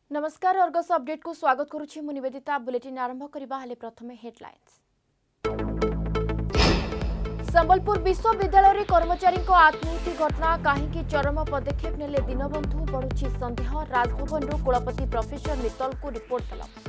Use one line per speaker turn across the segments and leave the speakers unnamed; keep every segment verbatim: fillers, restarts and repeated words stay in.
नमस्कार Argus update को स्वागत करुछि मु निवेदिता। बुलेटिन आरंभ करबा हले प्रथमे हेडलाइंस। संबलपुर विश्वविद्यालय रे कर्मचारी को आत्महत्या घटना काहेकि चरम पदक्षेप नेले दीनबंधु बढ़ुछि संदेह। राजभवन रु कुलपति प्रोफेसर मित्तल को रिपोर्ट तलब।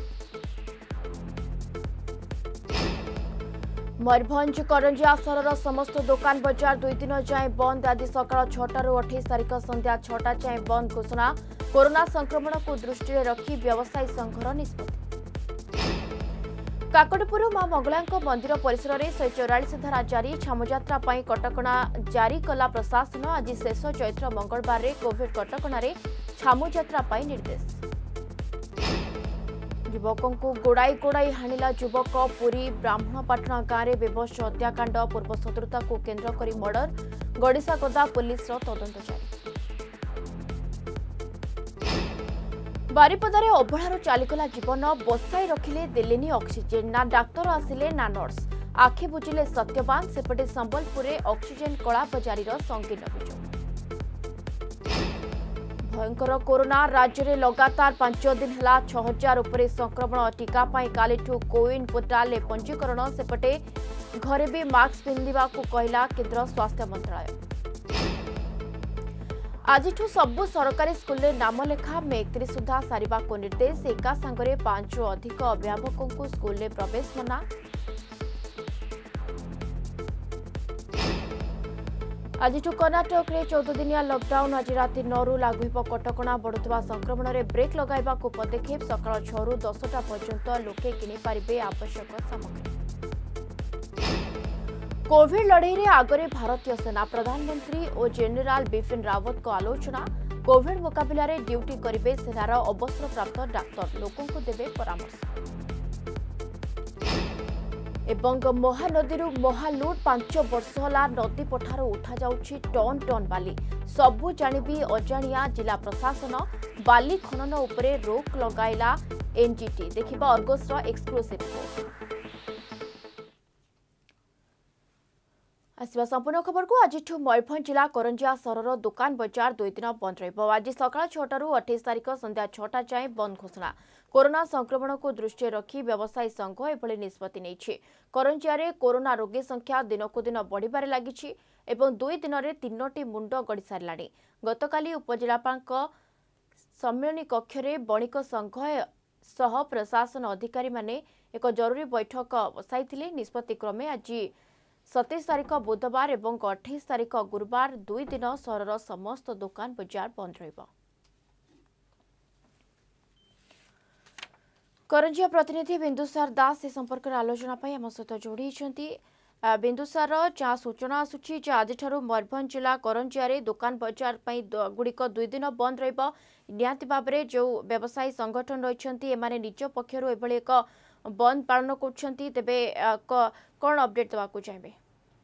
मयूरभंज करंजिया सहर समस्त दुकान बजार दुई दिन जाए बंद। आज सकाल छटा रु अठाईस तारिख संध्या छटा जाए बंद घोषणा। कोरोना संक्रमण को दृष्टि रखी व्यवसायी संघर निष्पत्ति। काकटपुर मां मंगला मंदिर परिसर में शहे चौरालीस धारा जारी। छामुयात्रा पर कटकणा जारी कला प्रशासन। आज शेष चैत्र मंगलवार में कोविड कटकणा छामुयात्रा पर निर्देश। युवकों को गोड़ाई गोड़ाई हाणिला युवक। पुरी ब्राह्मणपाटना गांव में बेबस हत्याकांड। पूर्व शत्रुता को केन्द्र कर मर्डर। गड़िसागदा पुलिस तदंत जारी। बारिपदारे अवहेलार चलीगला जीवन। बसाई रखिले देलेनी ऑक्सीजन। ना डाक्तर आसिले ना नर्स। आखि बुझिले सत्यवान। सेपटे संबलपुर में ऑक्सीजन कला बजारी संगीन अभियोग। भयंकर कोरोना राज्य में लगातार पांच दिन है छह हजार उपरे संक्रमण। टीका कालीठू कोविन पोर्टाल पंजीकरण। सेपटे घरे भी मास्क पिंधा कहला केंद्र स्वास्थ्य मंत्रालय। आज सबु सरकारी स्कूल में नामलेखा मे एकतीस सुधा सारिबा को निर्देश। एका सांगरे पांच अधिक अभिभावकों को स्कूल में प्रवेश मना। आज कर्नाटक में चौदह दिनिया लॉकडाउन। आज राति नौ रु लागू हो कटकणा। बढ़ुवा संक्रमण में ब्रेक लगाइबा को पदक्षेप। सकाळ छह रु दसटा पर्यंत लोके किनि पारिबे आवश्यक सामग्री। कोविड लड़ई रे आगरे भारतीय सेना। प्रधानमंत्री और जेनेराल बिपिन रावत को आलोचना। कोविड मुकाबला रे ड्यूटी करिबे सेनार अवसर प्राप्त डाक्तर। लोकों को देबे परामर्श। एवं महानदी महालुट पांच वर्ष होला नदी पठार उठा जाउछि टन टन बाली। सबु जानिबी अजाणिया जिला प्रशासन। बाली खनन उपरे रोक लगाइला एनजीटी। देखिबा अर्गस रो एक्सक्लूसिव रिपोर्ट। आसवा संपूर्ण खबर को। आज मयूरभंज जिला करंजिया सहर दुकान बजार दुई दिन बंद रहिबो। आज सकाळ छटा रु अठाईस तारिख संध्या छटा जाए बंद घोषणा। कोरोना संक्रमण को दृष्टि रखी व्यवसायी संघ एभली निष्पत्ति नेछि। करंजिया रे कोरोना रोगी संख्या दिनकु दिन बढ़िबारे लागिछि एवं दुई दिन रे तीनोटी मुंड गड़ी सारलाणी। गतकाली उपजिलापालक सम्मेलनी कक्ष रे बणिक संघ सह प्रशासन अधिकारी माने एक जरूरी बैठक बसाइथिले। निष्पत्ति क्रमे आज सत्ताईस तारिख बुधवार और अट्ठाईस तारिख गुरुवार दुई दिन सहर समस्त दुकान बजार बंद रहिबो। करंजिया प्रतिनिधि बिंदुसार दास ए संपर्क आलोचना आम सहित जोड़ी। बिंदुसार जहाँ सूचना आसूची आज मयूरभंज जिला करंजिया रे दुकान बजार गुड़िक दुई दिन बंद रहिबो। निहाती भाव में जो व्यवसायी संगठन रही एमाने निज पक्षर एभली एक बंद पालन करछंती। तेबे कौन अपडेट देवाकू चाहिए?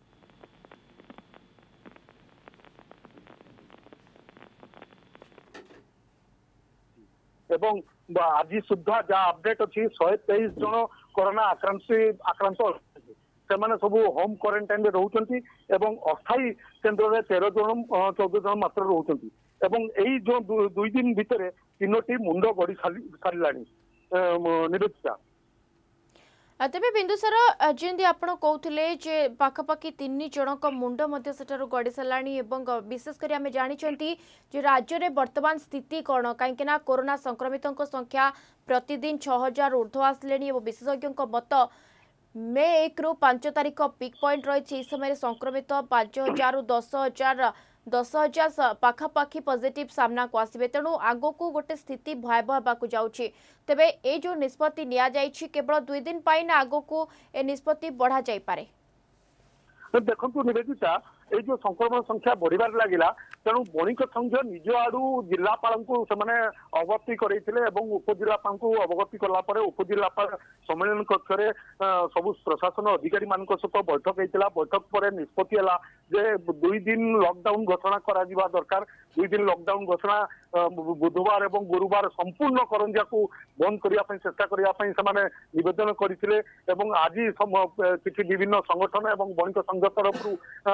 एवं आज सुधा जहाँ अपडेट अच्छी शहे तेईस जन कोरोना आक्रांत आक्रांत से सब होम क्वारंटाइन में रोचंती एवं अस्थायी केन्द्र में तेरह जन चौदह जन मात्र रोचंती एवं यही जो दुई दिन भितर तीनोटी मुंड गड़ी सारा निवेदिता।
तेबे बिंदुसार जेंदी आपण कहउथिले जे पाखापाखी तीन जनक मुंड मध्य सेठारु गड़ी साराणी एवं विशेष करी आमे जानिचंती जे राज्य रे वर्तमान स्थिति कोन काहेकि ना कोरोना संक्रमितों संख्या प्रतिदिन छह हजार ऊर्ध्व आसलेनी एवं विशेषज्ञों मत मे एक रु पांच तारिख पिक पॉइंट रही। समय संक्रमित पांच हजार रु दस हजार दस हजार पाखापाखी पॉजिटिव सामना को आसबे। तेणु आगो को गोटे स्थिति भयावह होगाकू जाउछि। तेबे ए जो निष्पत्ति निया जाइछि केवल दुई दिन पाई ना आगो को ए निष्पत्ति बढ़ा जाई पारे?
देखु निवेदिता ये जो संक्रमण संख्या बढ़िबार लगिला तेणु बणिक संघ निज आड़ू जिलापाल को अवगति करते उपजिलापाल को अवगति कलापर उपजिलापाल सम्मेलन कक्ष में सबु प्रशासन अधिकारी मान सहित बैठक होता। बैठक पर निष्पत्ति है जे दुई दिन लॉकडाउन घोषणा करा दरकार। दुई दिन लॉकडाउन घोषणा बुधवार और गुरुवार संपूर्ण करंजिया को बंद करने चेष्टा करने निवेदन करते। आज किसी विभिन्न संगठन और बणिक संघ तरफ पूरा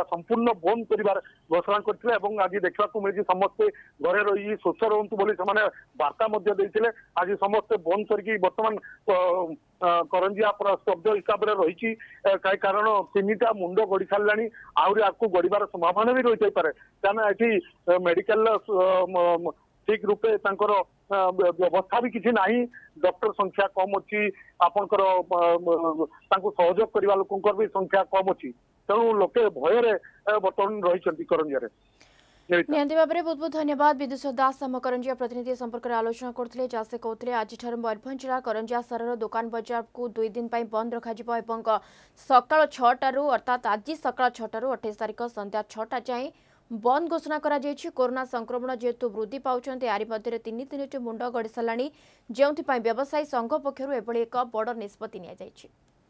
संपूर्ण बंद कर घोषणा करते आज देखा मिली समस्ते घरे रही स्वच्छ रुहतु बोली से वार्ता आज समस्ते बंद करके बर्तमान करंजिया पूरा स्तब्ध हिसाब से रही कारण तीन टा मुंड गड़ी सारा आहरी आगे गड़ार संभावना भी रही पारे कहीं ये मेडिकल ठीक रूपे व्यवस्था भी किसी नहीं डॉक्टर संख्या कम अच्छी आपंकर सहयोग करने लोक भी संख्या कम अच्छी तेणु लोके भय बर्तमान रही करंजिया
निहंती भाव में बहुत बहुत धन्यवाद विदुषी दास आम करंजिया प्रतिनिधि संपर्क में आलोचना करते जहाँ से कहते आज मयूरभंज जिला करंजिया सहर दुकान बजार को दुई दिन बंद रखा सकाल छटू अर्थात आज सकाल छटू अठाईस तारीख संध्या छटा जाए बंद घोषणा करा कोरोना संक्रमण जेहेतु वृद्धि पाउछन्ते यारी मध्य तीन तीन मुंड गड़ी साराणी जो व्यवसायी संघ पक्षर एभली एक बड़ निष्पत्ति निया जायछि।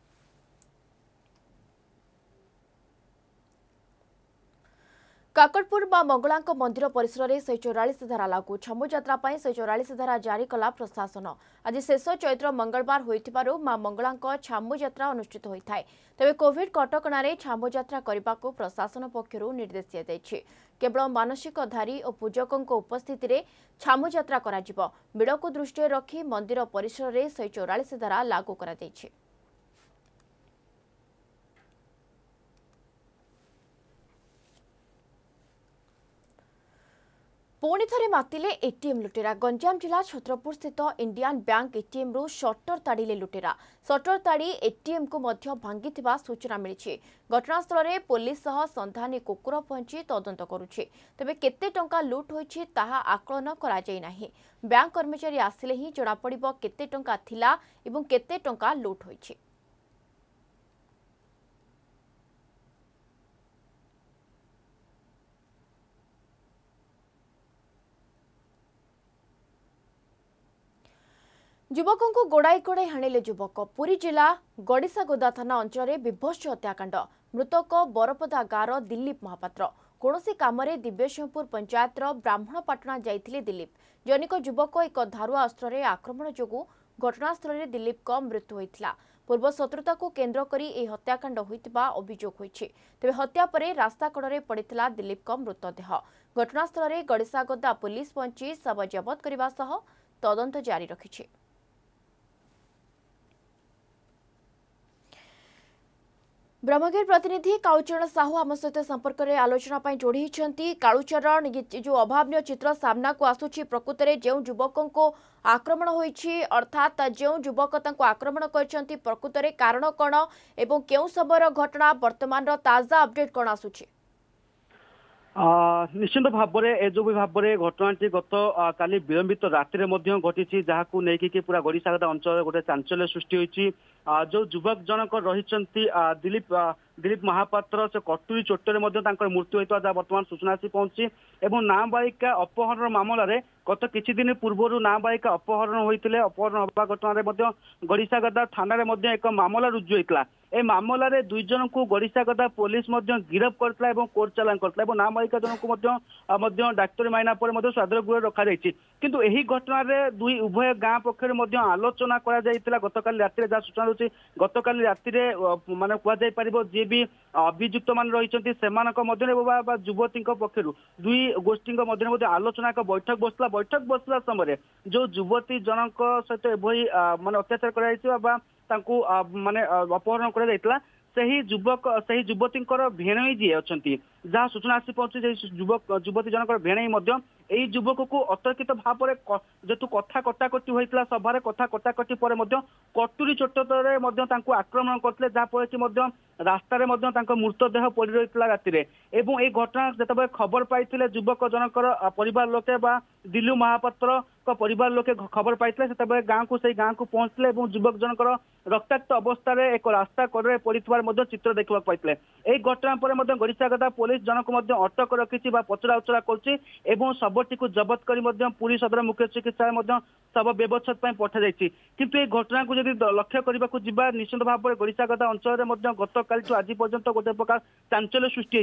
काकटपुर मां मंगला मंदिर परिसर में से चौरालीस धारा लागू छमु यात्रा से चौरालीस धारा जारी कला प्रशासन आज शेष चैत्र मंगलवार होइथिबारु मां मंगला छामु यात्रा अनुष्ठित होता है तेज कोविड कटकणार छामु यात्रा करने को प्रशासन पक्षर निर्देश दिया जायछि। केवल मानसिकधारी और पूजकों उपस्थित में छामु यात्रा करा जिवो विड़ को दृष्टि रखी मंदिर परिसर में से चौरालीस धारा लागू करा जायछि। पुणी थे मातिले एटीएम लुटेरा गंजाम जिला छत्रपुर स्थित इंडियन बैंक एटीएम रु शटर ताड़िले लुटेरा शटर ताड़ी एटीएम को मध्य भांगिथिबा सूचना मिली। घटनास्थल में पुलिस सह संधानी कुकुर पहुंची तदंत करुछि तेबे केते टंका लुट होइछि ताहा आकलन करा जाय नाही। बैंक कर्मचारी आसिले ही जणा पड़िबो केते टंका थिला एवं केते टंका लुट होइछि। युवकों को गोड़ाई गोड़ाई हाणिले युवक पुरी जिला गड़ीसागोदा थाना अंचल विभत्स हत्याकांड मृतक बरपदा गाँव दिलीप महापात्र कौनसी काम दिव्यसिंहपुर पंचायत ब्राह्मणपाटना जाइथिले दिलीप जनिक युवक एक धारुआ अस्त्र आक्रमण जोगु घटनास्थल में दिलीप मृत्यु होइथिला। पूर्व शत्रुता को केन्द्र करी ए हत्याकांड होइतिबा अभियोग होइछि तेबे हत्या परे रास्ता कड़े पड़िथिला दिलीप मृतदेह। घटनास्थल में गड़ीसागोदा पुलिस पहुंची शव जबत करने सह तदंत जारी रखिछि। ब्रह्मगिरी प्रतिनिधि कालूचरण साहू आम सहित संपर्क में आलोचना जोड़ी कालूचरण जो अभावन चित्र सामना को आसुची प्रकृत में जो युवकों को आक्रमण होइछि अर्थात जो युवक आक्रमण करछंती प्रकृत में कारण कौन एवं केउ समय घटना वर्तमान ताजा अपडेट कौन आसुची?
निश्चित भाव में जो भी भाव में घटनाटी गत काली विलंबित राति घटी जहां नहीं पूरा गड़ीसागोदा अंचल गोटे चांचल्य सृष्टि होती। जो युवक जनक रही दिलीप दिलीप महापात्र से कटुरी चोटर मृत्यु होता जहाँ बर्तमान सूचना आसी पहुंची एवं नाबालिका अपहरण मामलें गत किछि दिन पूर्व नाबालिका अपहरण होते अपहरण हवा घटना गड़ीसागोदा थाना एक मामला रुजु होता ए मामलें दुई जन को गड़ीसागोदा पुलिस गिरफ करता कोर्ट चालान करता नाबालिका जन को डाक्तरी माइना पर स्वाधीन गृह रखा किंतु यही घटना दुई उभय गाँ पक्ष आलोचना गतकाली राति जहाँ सूचना रही गतकाली राति माने कह जी भी अभियुक्त मान रही युवती पक्ष दुई गोष्ठी मध्य आलोचना एक बैठक बसला बैठक बसला समय जो युवती जनक सहित एभली माने अत्याचार कर माने अपहरण कर सही युवक सही युवती भेणई जी अच्छा जहाँ सूचना आसी पहुंची युवक युवती जनक भेणई यही युवक को अतर्कित भाव जेतु कथा कटाकटी होता सभा कथा कटाकटी पर कटुरी चोटर आक्रमण करते जहाँफल कि रास्तार मृतदेह पड़ रही राति एवं ये घटना जिते खबर पाई युवक जनकर परिवार लोके दिलू महापात्र परिवार लोके खबर पाई से गाँव को सही गाँव को पहुंचते युवक जनकर रक्ताक्त अवस्था एक रास्ता कड़े पड़े चित्र देखा पाई। यही घटना पर गड़ीसागोदा पुलिस जनक अटक रखी पचरा उचरा कर शवटी को जबत कर पुरी सदर मुख्य चिकित्सा शव व्यवच्छेद पठा जाइए किंतु ये घटना को जब लक्ष्य करने निश्चित भाव में गड़ीसागोदा अंचल गत काली आज पर्यंत गोटे प्रकार चांचल्य सृष्टि होती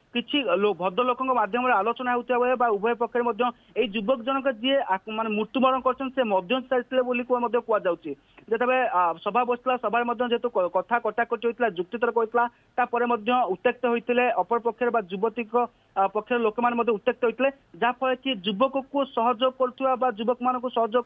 किछि भद्र लोक माध्यम आलोचना होता बेले उभय पक्ष में युवक जनक जी माने मृत्युवरण कर मध्यम चाहते बोली कहुचे जिते सभा बसला सभा जेहेतु कथा कटाकटी होता जुक्तितर्क होता उत्त्यक्त होते अपर पक्ष युवती पक्ष लोक मैंने उत्त्यक्त होते जहाँफल कि युवक को सहयोग कर युवक मान सहयोग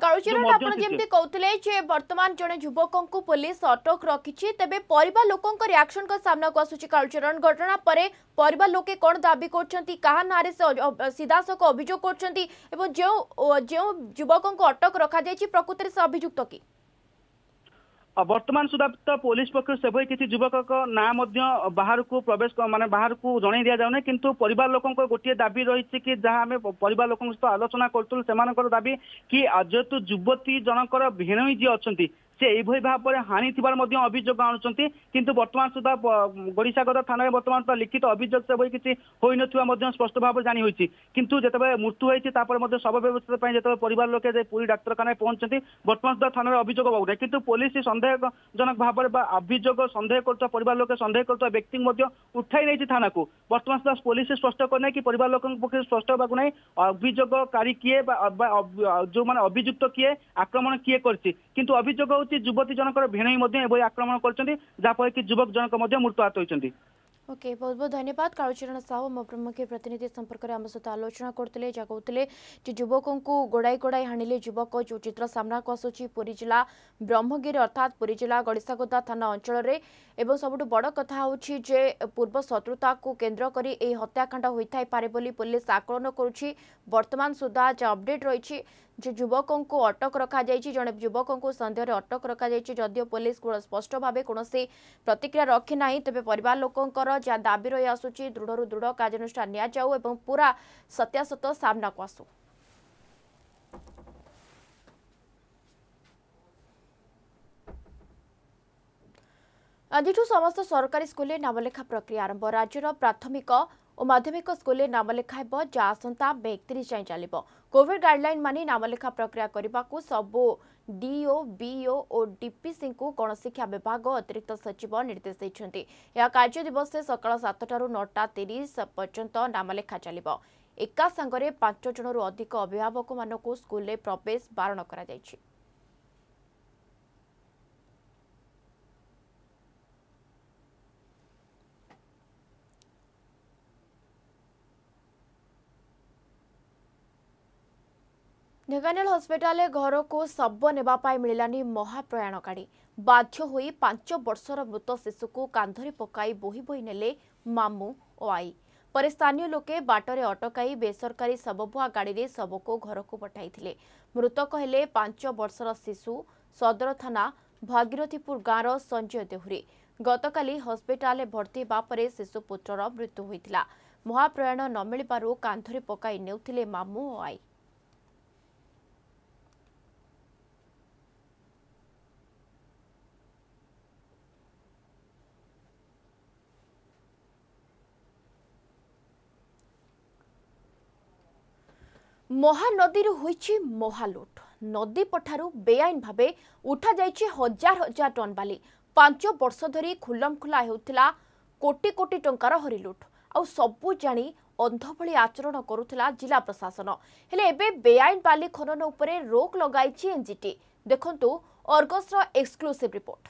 कर वर्तमान जड़े युवक को पुलिस अटक रखी तेज परिवार लोकों रिएक्शन का सामना को आसुची कालचरण घटना पर परिवार लोके कौन दाबी करछंती कहा नारे से सीधासख अभियोग करछंती एवं जो जो युवकों को अटक रखा जायछि प्रकृति से अभियुक्त की
वर्तमान सुधा तो पुलिस पक्ष से किसी युवक ना बाहर को प्रवेश माने बाहर को जन दि जाऊना किंतु परिवार लोक गोटे दाबी रही कि जहाँ आम परिवार लोक सहित आलोचना करूँ से दाबी कि जेहेतु युवती जनकर भिणई जी अच्छा से यही भाव में हानि अभियोग आणुंट किंतु वर्तमान सुधा गड़ीसागर थाना वर्तमान तो लिखित अभियोग से किसी हो न स्पष्ट भाव जानी होती किंतु जिते मृत्यु होती शव व्यवस्था जो परिवार लोके पूरी डाक्तखाना पहुंचती वर्तमान सुधा थाना अभियोग होना किंतु पुलिस सन्देहजनक भाव में अभियोग सन्देह कर परिवार लोके सन्देह कर व्यक्ति उठाई नहीं थाना को वर्तमान सुधा पुलिस स्पष्ट करना कि परिवार लोक पक्ष स्पष्ट होगा नहीं अभियोगकारी किए जो मैंने अभियुक्त किए आक्रमण किए किंतु अभियोग युवती जनक भिणई आक्रमण कर युवक जनक मृत्युआहत होती।
ओके बहुत बहुत धन्यवाद कालचरण साहू मो प्रमुख प्रतिनिधि संपर्क में आम सहित आलोचना करते कहते युवकों को गोड़ाई गोड़ाई हाणिले युवक जो चित्र सामना को आसूची पुरी जिला ब्रह्मगिरी अर्थात पुरी जिला गड़ीसागोदा थाना अंचल एवं सबुठ बड़ कथा होची जे पूर्व शत्रुता को केन्द्र करी ए हत्याकांड होइथाई पारे बोली पुलिस आकलन करुछि वर्तमान सुधा जो अपडेट रही जे युवकों को अटक रखा जायछि जने युवकों को संदेह अटक रखा जायछि जदियो पुलिस स्पष्ट भाव कौन प्रतिक्रिया रखी ना तेज परिवार लोकंकर जहाँ दाबी रही आसूची दृढ़ दृढ़ कार्यानुष्ठान निया जाऊ एवं पूरा सत्यासत सामना को आसू। आज समस्त सरकारी स्कूल नामलेखा प्रक्रिया आरंभ राज्यर प्राथमिक और माध्यमिक स्कूल नामलेखा जहाँ आसंता मे एकतीस जाए चलो कोविड गाइडलाइन मानी नामलेखा प्रक्रिया करने को सबू डीओ बीओ और डीपीसी को गणशिक्षा विभाग अतिरिक्त सचिव निर्देश देते कार्य दिवस से सकाल सातटू नौटा तीस पर्यंत नामलेखा चलो एका सांगरे पांच जन अधिक अभिभावक मानक स्कूल प्रवेश बारण करा जायछि। ढेंकानाल हस्पिटाल घर को शव नेबापाई मिलानी महाप्रयाण गाड़ी बाध्य होई पांच वर्षर मृत शिशु को कांधरे पकाई बोही बोही नेले मामू और आई पर स्थानीय लोके बाटरे अटकाई बेसरकारी शवबुआ गाड़ी रे शव को घर को पठाई मृतक हेले पांच वर्षर शिशु सदर थाना भागीरथीपुर गाँव संजय देहुरी गतकाली हस्पिटाल भर्ती हेबा परे शिशु पुत्रर मृत्यु होइतिला महाप्रयाण न मिलिबारु कांधरे पकाई नेउथिले मामू और आई। महानदी होईछि महालुट नदी पठारु बेआईन भावे उठा जाइछि हजार हजार टन बाली पांच वर्ष धरी खुलम खुला हेउथिला कोटी कोटी टंकार हरिलुट आ सबु जानी अंध भली आचरण करुथिला जिला प्रशासन हेले एबे बेआईन बाली खनन उपरे रोक लगाइछि एनजीटी देखंतु अर्गसर एक्सक्लूसिव रिपोर्ट।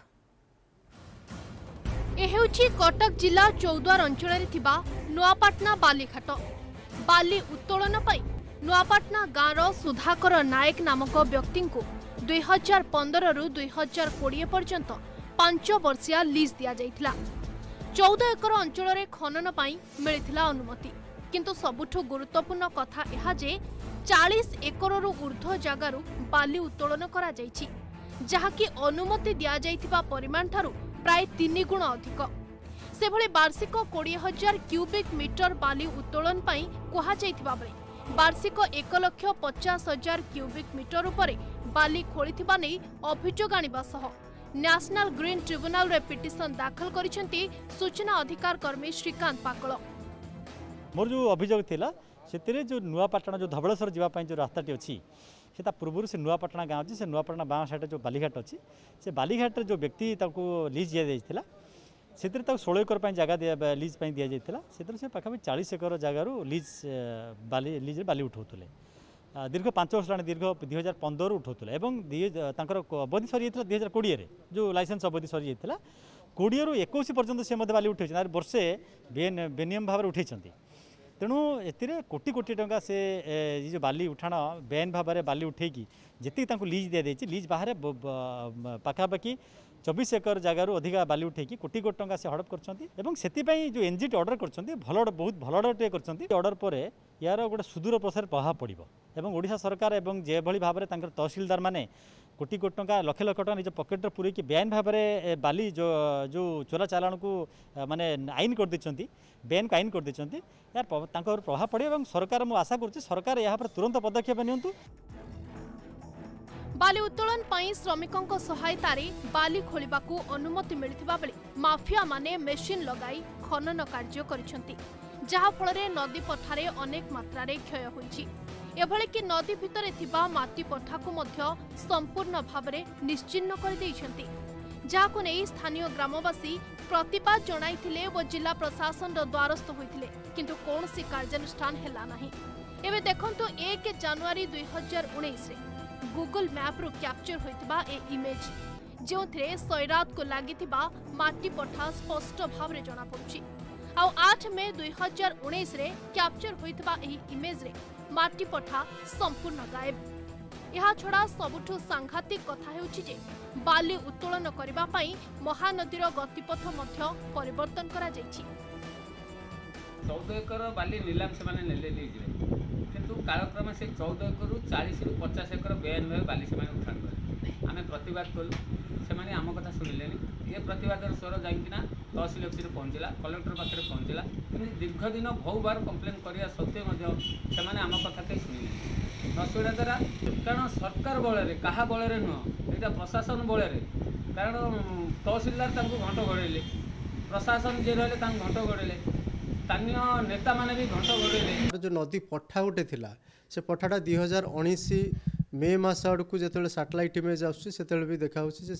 ए हेउछि कटक जिला चौद्वार अंचल थिबा नुआपाटना बालीघाट बाली उत्तोलन पई नुआपाटना गाँव सुधाकर नायक नामक व्यक्ति को दुई हजार पंदर रु दुई हजार कोड़े पर्यंत पांच वर्षिया लीज दिया जाइथिला। चौदह एकर अंचल खनन पाई मिलिथिला अनुमति किंतु सबुठु गुरुत्वपूर्ण कथा यह जे चालीस एकर रु ऊर्ध्व जगारु बाली उत्तोलन करा जाइछि जहाँकि अनुमति दिया जाइथिबा परिमाण ठारू प्राय तीन गुण अधिक से भली वार्षिक कोड़े हजार क्यूबिक मीटर बाली उत्तोलन पाई कहा जाइथिबा बेले वार्षिक एक लक्ष पचास हजार क्यूबिक मीटर उपरे बाली खोलिथिबा नै अभियोग आनिबा सह नेशनल ग्रीन ट्रिब्यूनल रे पिटिशन दाखल करिसेंती सूचना अधिकार कर्मी श्रीकांत पाकल।
मोर जो अभियोग थिला सेतिरे जो नुआपाटना जो धबळेश्वर जीवा पई जो रास्ताटी अछि सेता पूर्व से नुआपाटना गाँव अछि से नुआपाटना बाँ साइड जो बालीघाट अछि से बालीघाट जो व्यक्ति ताको लीज दिया जाइथिला से षोल एकर जगह दिया लीज दि जाता से पाखापी चालीस एकर जगार लीज बाली लीज बाली उठाऊले दीर्घ पांच वर्ष दीर्घ दुई हजार पंदर उठाऊले अवधि सरी जाता दुई हजार कोड़े जो लाइसेंस अवधि सरी जाता कोड़े रु इक्कीस पर्यंत से बाली उठे वर्षे बेन बेनियम भाव उठे तेणु ए कोटी कोटी टंका से ये जो बाली उठाण बेन भाव में बाली उठेकी जी लीज दि जाए लीज बाहर पाखापाखि चौबीस एकर जगार अधिका बाली उठेकी कोटी कोटी टंका से हड़प कर जो एनजीटी ऑर्डर कर भल बहुत भल ऑर्डर कर ऑर्डर पर यार गोटे सुदूर प्रसार प्रभाव पड़ो एवं ओडिशा सरकार एवं जे भली भाव में तहसीलदार माने कोटी कोटी टंका लक्ष लक्ष टका निज पकेट पूरे बेआईन भाव में बाली जो जो चोरा चालाण को माने आईन कर देछंती बेन को आईन कर देछंती यार प्रभाव पड़े और सरकार मु आशा करुच्ची सरकार यहाँ पर तुरंत पदक्षेप नियंतु।
बाली उत्तोलन पाई श्रमिकों सहायतार बाली खोलिबाकू अनुमति मिलथिबा बेले माफिया माने मेशिन लगाई खनन कार्य करिसेंती जहा फଳରେ नदी पठारे अनेक मात्रा रे क्षय होईछि एभले कि नदी भितरे थिबा माटी पठाकू मध्य संपूर्ण भावरे निश्चिन्न कर दैछंती जाहाकू नै स्थानीय ग्रामवासी प्रतिवाद जणाइथिले व जिला प्रशासन रो द्वारस्थ होइथिले किंतु कोनसी कार्यानुष्ठान हेला नाही। एबे देखंतु एक जनवरी दुई हजार उन्नीस रे गूगल मैप रु कैप्चर होइतिबा ए इमेज जोंथरे सैरात को लागितिबा माटी पठा स्पष्ट भाव रे जणा पड़ुछि आ आठ मे दुई हजार उन्नीस रे कैप्चर होइतिबा एही इमेज रे माटी पठा संपूर्ण गायब। यह छड़ा सबुठु सांघातिक कथा हेउछि जे बाली उत्तोलन करिबा पई महानदीर गतिपथ मध्य परिवर्तन करा जाइछि।
चौदह एकर बाली नीलाम से माने नेले लीजिबे किंतु कालक्रम से चौदह एकर चालीस रु पचास एकर बेआईन भाव बाली से उठाण कले आम प्रतिवाद कलु से आम कथा शुणिले ये प्रतिवाद स्वर जाइकिना तहसिल अफिस पहुँचला कलेक्टर पाखे पहुँचला कि दीर्घ दिन बहु बार कम्प्लेन करा सत्वे से आम कथा कहीं शुणिले न शुणा द्वारा कारण सरकार बल क्या बल नुह यहाँ प्रशासन बल कारण तहसिलदार घंट घोड़े प्रशासन जी रही घंट घोड़े स्थानीय नेता माने भी घंट घोड़े
जो नदी पठा गोटे थिला से पठाटा दुई हजार उन्नीस मे मस आड़ को जो सैटेलाइट इमेज आसते भी देखा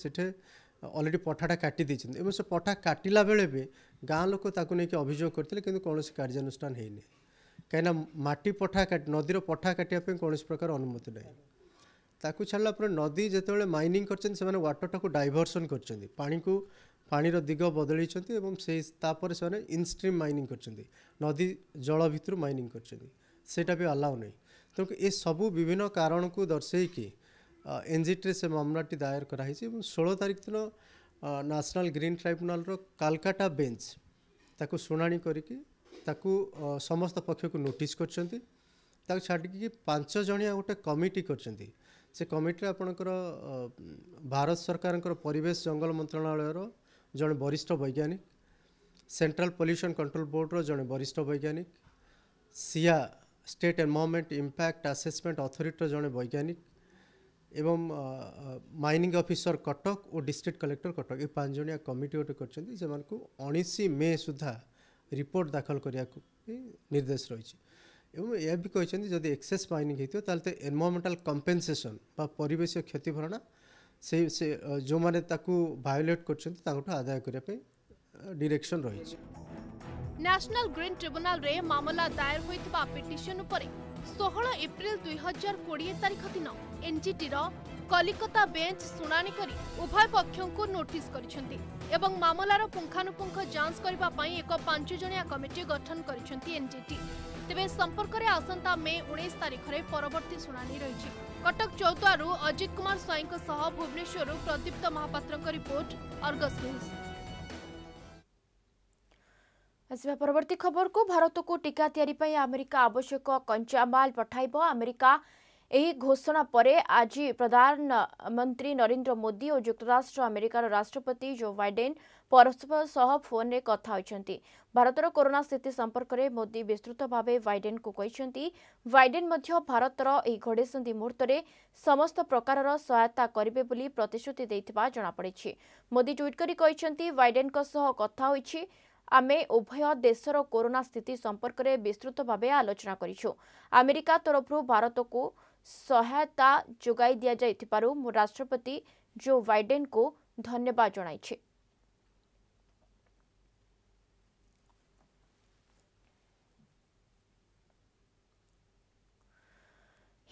अलरेडी पठाटा काटी देते एवं से पठा काटिला बेले भी गाँ लोक नहीं अभियोग करते कि कौन कार्यानुष्ठान होनी कहीं माटी पठा काट नदीर पठा काटापी कौन प्रकार अनुमति ना ताकू छाड़ा पर नदी जो माइनिंग कर वाटर को डाइवर्सन कर पानी को पानीर दिग बदल से इनस्ट्रीम माइनिंग कर नदी जल भितर माइनिंग कर भी अलाउ नहीं तेणु ये सबू विभिन्न कारण को दर्शेकी एनजीटी से मामलाटी दायर कराई षोल तारीख दिन national green tribunal Kolkata bench ताकू शुणाणी करके ताकू समस्त पक्ष को नोटिस कर छाड़ी पांच जणिया गोटे कमिटी कर से कमिटी आपणकर भारत सरकार परिवेश जंगल मंत्रणालय जड़े वरिष्ठ वैज्ञानिक सेंट्रल पोल्यूशन कंट्रोल बोर्ड जड़े वरिष्ठ वैज्ञानिक सिया state environment impact assessment authority जड़े वैज्ञानिक एवं माइनिंग ऑफिसर कटक और डिस्ट्रिक्ट कलेक्टर कटक ये पांच जणिया कमिटी गोटे कर उन्नीस मे सुधा रिपोर्ट दाखल करने निर्देश रही एवं यह भी कहते जदि एक्सेस माइनिंग होता तो एनवायरमेंटल कंपेनसेशन बा परिवेश क्षति भरणा से, से जो माने ताकू वायोलेट कर आदाय करने डायरेक्शन रही।
नेशनल ग्रीन ट्रिब्यूनल रे मामला दायर होइतबा पिटिशन उपरे सोलह एप्रिल दुई हजार कोड़े तारीख दिन एनजीटी रो कलिकता बेंच शुणाणी करी उभय पक्षों को नोटिस करिसेंती एवं मामलार पुंखानुपुंख जांच करबा पई एक पांच जणिया कमिटी गठन करिसेंती एनजीटी। तेबे संपर्क में आसंता मे उन्नीस तारीख रे परवर्ती शुणाणी रही। कटक चौद्वारू अजित कुमार स्वाईं सह Bhubaneswar Pradipta Mohapatra report Argus news.
आसवा परवर्ती खबर को भारत को टीका तैयारी पई अमेरिका आवश्यक कंचामाल पठाइबो। अमेरिका एही घोषणा परे आज प्रधानमंत्री नरेंद्र मोदी और युक्तराष्ट्र अमेरिकार राष्ट्रपति जो बाइडेन परस्पर सह फोन रे कथा होइछंती। भारतर कोरोना स्थिति संपर्क में मोदी विस्तृत भाव बाइडेन को कहिसेंती। बाइडेन मध्य भारतर एही घोड़ेसंधि मुहूर्त में समस्त प्रकार सहायता करिवे बोली प्रतिश्रुति दैथिबा जणा पड़िछि। मोदी ट्वीट करी कहिसेंती बाइडेन को सह कथा होइछि आमे उभय देशर कोरोना स्थिति संपर्क में विस्तृत भाव आलोचना करिछु। अमेरिका तरफ भारत को सहायता जोगाई दिया जाइथिबारु मु राष्ट्रपति जो बाइडेन को धन्यवाद जणाइछि।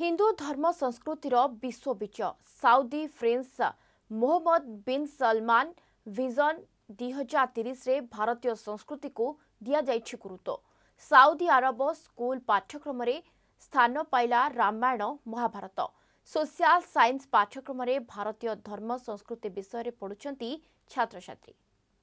हिंदू धर्म संस्कृतिर विश्व विजय Saudi prince Mohammed bin Salman vision दुई हजार तीस रे भारतीय संस्कृति को दिया जाइछि गुरुत्व। साउदी अरब स्कूल पाठ्यक्रम रे स्थान पाइला रामायण महाभारत। सोशल साइंस पाठ्यक्रम रे भारतीय धर्म संस्कृति विषय पढ़ुछंती छात्र छात्री।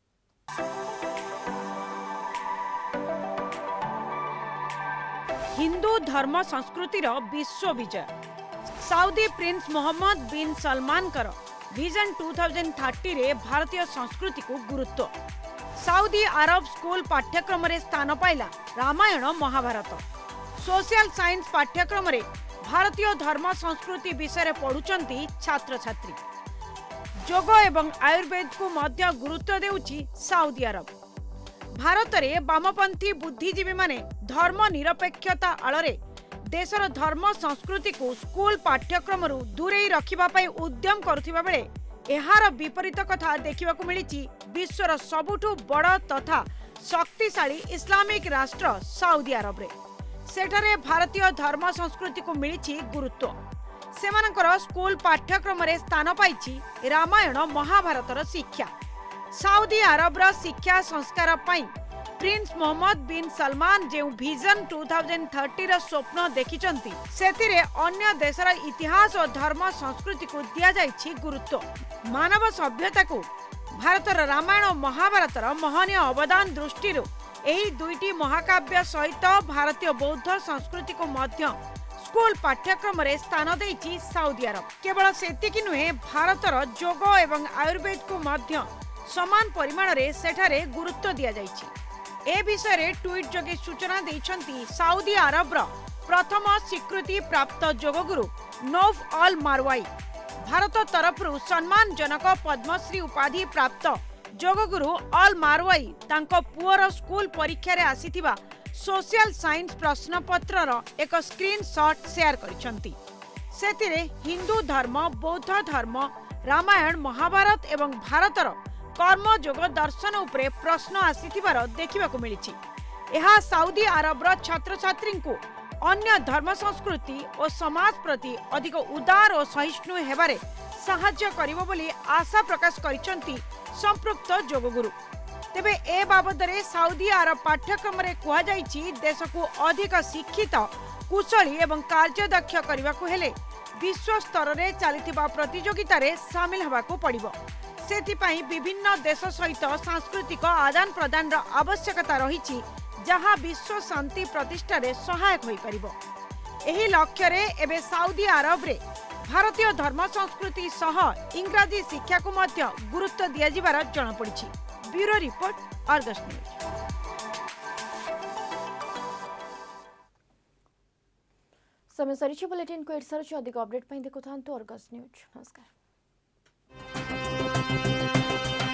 हिंदू धर्म संस्कृतिर विश्व विजय Saudi prince Mohammed bin Salman कर विजन टू थाउजेंड थर्टी रे भारतीय संस्कृति को गुरुत्व। साउदी अरब स्कूल पाठ्यक्रम रे स्थान पाइला रामायण महाभारत। सोशल साइंस पाठ्यक्रम रे भारतीय धर्म संस्कृति विषय पढ़ुचंती छात्र छात्री। योग एवं आयुर्वेद को मध्य गुरुत्व देउछि साउदी अरब। भारत रे वामपंथी बुद्धिजीवी माने धर्म निरपेक्षता आଳରେ देशर धर्म संस्कृति को स्कूल पाठ्यक्रम दूरे रखिबा पई उद्यम करुथिबा बेले एहार विपरीत कथा देखिबाकू मिलिछि विश्वर सबुठु बड़ तथा शक्तिशाली इस्लामिक राष्ट्र साउदी अरब रे। सेठारे भारतीय धर्म संस्कृति को मिलिछि गुरुत्व। सेमानकर स्कूल पाठ्यक्रम रे स्थान पाइछि रामायण महाभारतर शिक्षा। साउदी अरबर शिक्षा संस्कार पाई प्रिंस मोहम्मद बिन सलमान जो विजन टू थाउजेंड थर्टी रो स्वप्न देखिचंती सेतिरे अन्य देशर इतिहास और धर्म संस्कृति को दिया जाइछि गुरुत्व। मानव सभ्यता को भारतर रामायण महाभारतर महनीय अवदान दृष्टि एही दुईटी महाकाव्य सहित भारतीय बौद्ध संस्कृति को मध्य स्कूल पाठ्यक्रम रे स्थान देइछि साउदी अरब। केवल सेतिकी नुहे भारतर योग एवं आयुर्वेद को मध्य समान परिमाण रे सेठारे गुरुत्व दिया जाइछि। ए विषय रे ट्वीट जोगे सूचना देइछंती साउदी अरब रो प्रथम स्वीकृति प्राप्त योगगुरु नौफ अल मारवाई। भारत तरफरु सम्मानजनक पद्मश्री उपाधि प्राप्त योगगुरु अल मारवाई तांको पुअर स्कूल परीक्षा रे आसीथिबा सोशल साइंस प्रश्नपत्र रो एक स्क्रीनशॉट शेयर करिसंती। सेतिरे हिंदू धर्म, बौद्ध धर्म, रामायण महाभारत एवं भारतर कर्म योग दर्शन उपरे प्रश्न आसीथिबार देखिबाकू मिलिछि। एहा साउदी अरबर छात्र छात्री को अन्य धर्म संस्कृति और समाज प्रति अधिक उदार और सहिष्णु हेबारे सहाय्य करिवो बोली आशा प्रकाश करिसंती संपृक्त योगगुरु। तेबे ए बाबदरे साउदी अरब पाठ्यक्रम रे कुहा जाइछि देश को अधिक शिक्षित, कुशली एवं कार्यदक्ष करबाकू हेले विश्व स्तर रे चलिथिबा प्रतियोगिता रे शामिल हबाकू पड़िबो। सेथिपाई विभिन्न देश सहित सांस्कृतिक आदान प्रदान आवश्यकता रही जहाँ विश्व शांति प्रतिष्ठा रे सहायक होई परिबो। एही लक्ष्य रे एबे साउदी अरब रे भारतीय धर्म संस्कृति सह इंग्राजी शिक्षा को मध्य गुरुत्व दिया जिबार जणा पड़िछि। Bureau report, Argus news.
समय सरीछि बुलेटिन को एडसर अधिक अपडेट पई देखुथांतु अर्गस न्यूज। नमस्कार।